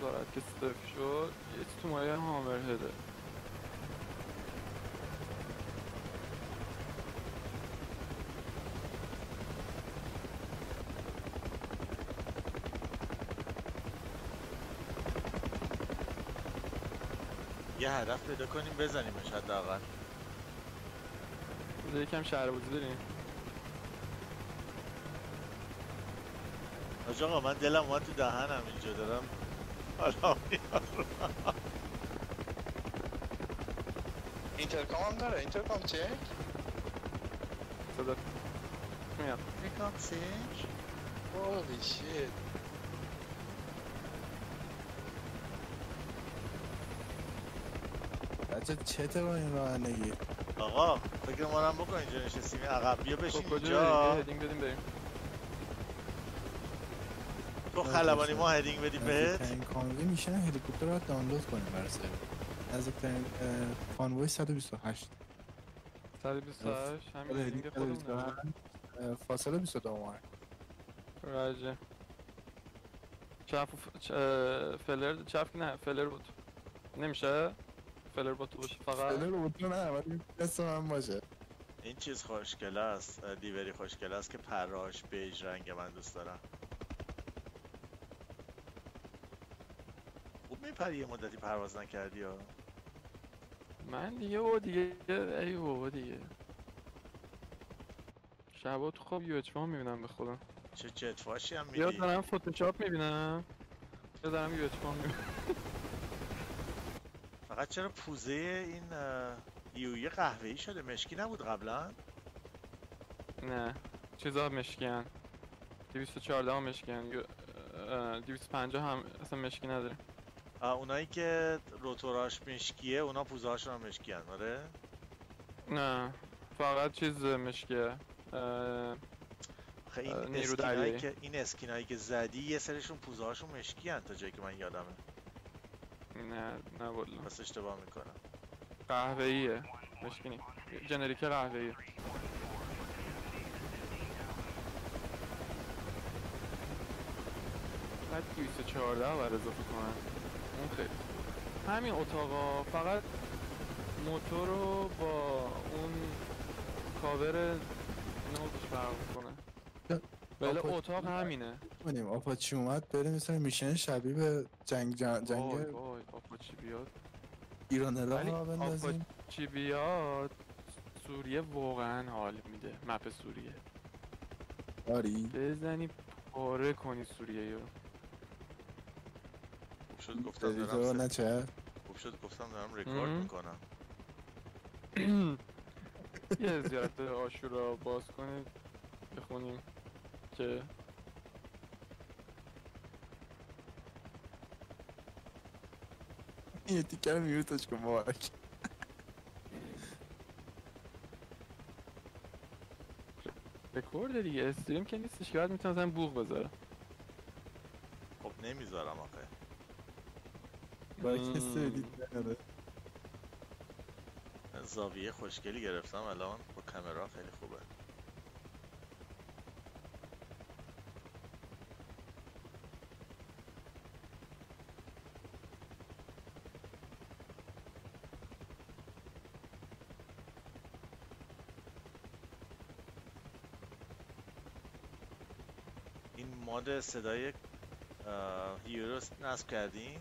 وزارت که صفر شد یه تو مایه هامرهده. یه هدف پیدا کنیم بزنیمش حداقل. یکم شهربازی داریم. حاج آقا من دلم اومد تو دهنم اینجا دارم حالا میارم. اینترکام هم داره. اینترکام چک صدا میاد. اینترکام چک. holy shit. بچه چته با این رانندگی؟ آقا فکر ما بکن اینجا نشستیم عقب بیا بشین کجا اینجا. هدینگ بدیم بریم. تو خلبانی ما هدینگ بدیم بهت. نزدیکترین کانوی میشن هلیکوپتر رو دانلود کنیم برای سر. نزدیکترین کانوی 128. 128 همین هدینگ خودمونه. فاصله 22 ماه. راجع فلر چف نه فلر بود نمیشه. فلر با تو باشه فقط. فلر بود نه ولی اسم من باشه. این چیز خوشگله است. دیوری خوشگله است که پرهاش بیج رنگ من دوست دارم. خوب میپری یه مدتی پرواز نکردی ها. من دیگه ای بابا دیگه شبا تو خواب یو اچ میبینم به خدا. چه جتفاشی هم یا میدی. دارم فتوشاپ میبینم یا دارم یو اچ میبینم. فقط چرا پوزه این یویی قهوه‌ای شده؟ مشکی نبود قبلا؟ نه چیزا مشکین 214 هم مشکین 250 هم اصلا مشکی نداره. اونایی که روتوراش مشکیه اونا پوزه هاشون هم مشکی هن. آره؟ نه فقط چیز مشکیه. این اسکینایی که زدی یه سرشون پوزه هاشون مشکی هن تا جایی که من یادمه. نه والله بس اشتباه میکنم. قهوه‌ایه مشکی نی جنریک قهوه‌ایه. بعد 214 بر اضافه کنن اون خیلی همین اتاقا فقط موتور رو با اون کاور نوزش فرق کنه ولی اتاق همینه. کنیم آپاچی اومد بریم مثلا میشن شبیه به جنگ وای آپاچی بیاد ایرانلا ولی ها بندازیم. آپاچی بیاد سوریه واقعا حال میده. مپ سوریه داری؟ بزنی پاره کنی سوریه رو. خوب شد گفتم دارم نچه؟ خوب شد گفتم دارم رکورد میکنم. یه زیارت آشورا باز کنید بخونیم که یه تیکر میوتش کن مبارک. رکورد دیگه استریم که نیستش که باید میتونم مثلا بوق بذارم. خب نمیذارم آخه با کسی ادیت نداره. زاویه خوشگلی گرفتم الان با کامera خیلی خوبه. این ماد صدای هیرو نصب کردین؟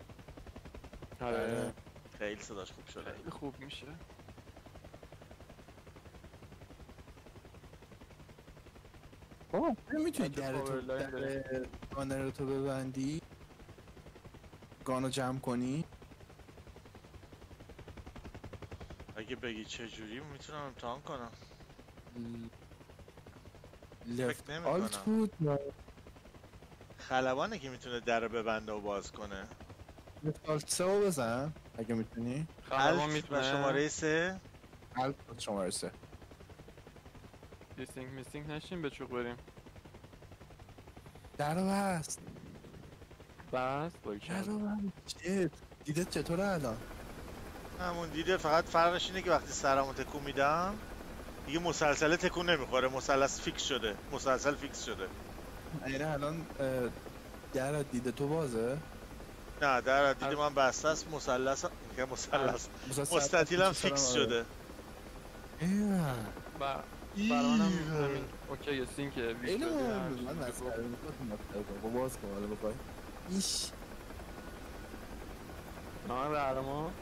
آره خیلی صداش خوب شده. خیلی خوب میشه. نمیتونی در گانر تو ببندی گانو جمع کنی؟ اگه بگی چه جوری میتونم امتحان کنم. لفت نمی آلت کنم. بود خلبانه که میتونه در ببنده و باز کنه. لفت آلت 3 رو بزن اگه میتونی. خلبان میتونه و شماره 3 الت شماره 3 میستینگ نشیم به چوق بریم. در رو بست بس در رو بست. دیده چطوره الان؟ همون دیده فقط فرقش اینه که وقتی سرمو تکون میدم دیگه مسلسل تکون نمیخوره. مثلث فیکس شده. مسلسل فیکس شده. اینه الان در دیده تو بازه؟ نه در دیدی من بسته است. مثلث میگم مثلث مستطیلم فیکس شده. برای منم همین اوکی سینک اینو من مسخره میکنم. باز کن حالا بخوای ایش نه رهرما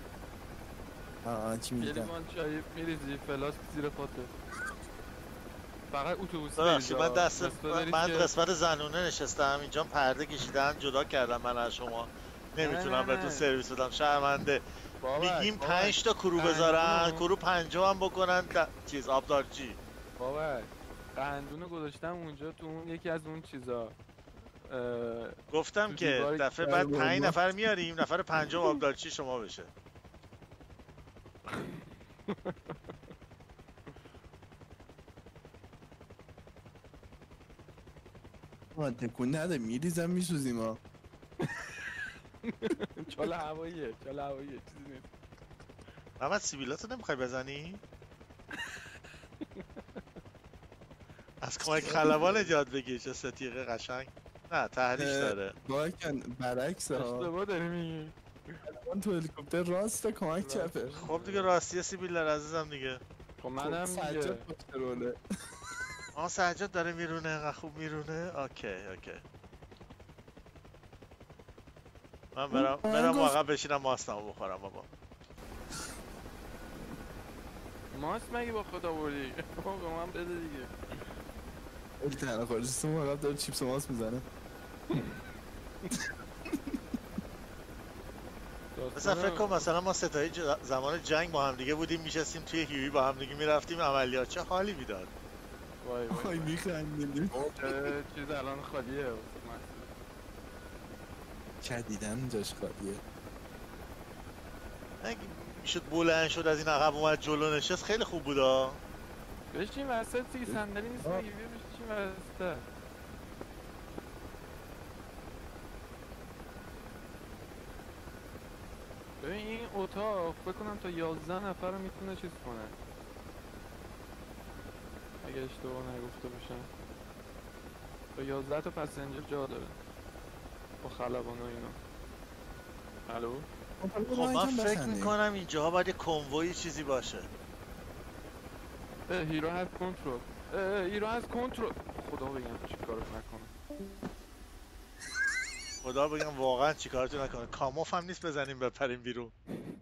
چی یه میگم لیوان چای میریزی فلاسک زیر پاته. فقط اتوبوس ببخشید من دست من که... قسمت زنونه نشستم اینجا پرده کشیدن جدا کردم من از شما. نمیتونم بهتون سرویس بدم شرمنده. میگیم 5 تا کرو بذارن کرو 50 هم بکنن چیز آبدارچی. بابا قندونو گذاشتم اونجا تو اون یکی از اون چیزا. گفتم که دفعه بعد 5 نفر میاریم نفر 5 آبدارچی شما بشه. ما تکون نده میریزم میسوزیم ها. چاله هواییه چیزی نیست. محمد سیبیلاتو نمیخوای بزنی؟ از کمک خلبان نجات بگیر چه ستیقه قشنگ. نه تحریش داره. باکن برعکس ها. اشتباه داری میگی. خلبان تو هلیکوپتر راسته کمک چپه. خب دیگه راستی سیبیلر عزیزم دیگه. خب منم سجاد پشتروله. سجاد داره میرونه انقدر خوب میرونه. اوکی. من برم واقعا بشینم ماستمو بخورم بابا. ماست مگه با خدا بردی؟ به من بده دیگه. این تنها خارجیستون واقعا داره چیپس و ماست میزنه. مثلا فکر کن مثلا ما ستایی زمان جنگ با هم دیگه بودیم میشستیم توی هیوی با هم دیگه میرفتیم عملیات چه حالی میداد. وای میخندیم. چیز الان خالیه. شدیدن جاش خالیه. اگه میشد بلند شد از این عقب اومد جلو نشست خیلی خوب بودا. بشین وسط دیگه صندلی نیست دیگه بشین وسط. ببین این اتاق فکر کنم تا 11 نفر رو میتونه چیز کنه اگه اشتباه نگفته باشم. تا 11 تا پسنجر جا داره با خلبان و اینا. الو خب من فکر میکنم اینجاها باید یه کنووی چیزی باشه. هیرو هست کنترل. خدا بگم چیکارت نکنه. خدا بگم واقعا چیکارتون نکنه. کاموف هم نیست بزنیم بپریم بیرون.